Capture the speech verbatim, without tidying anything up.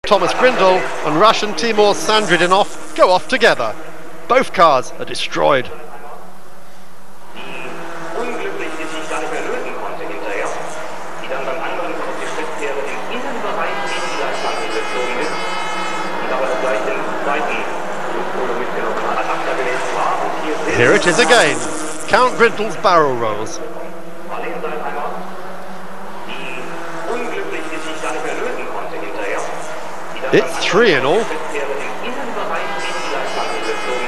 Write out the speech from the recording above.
Thomas Grindel and Russian Timur Sadredinov go off together. Both cars are destroyed. Here it is again. Count Grindel's barrel rolls. It's three in all.